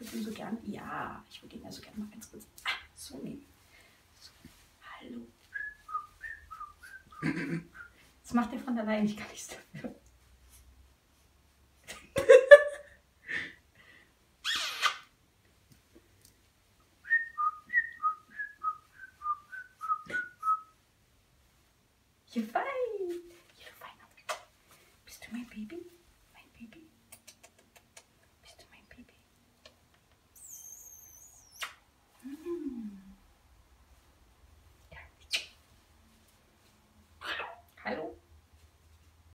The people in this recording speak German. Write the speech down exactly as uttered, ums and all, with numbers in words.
würdest du ihn so gern? Ja, ich würde ihn ja so gerne mal ganz kurz ah, so nehmen. So. Hallo. Das macht er von allein, ich kann nichts dafür. You're fine. You're fine. Bist du mein Baby?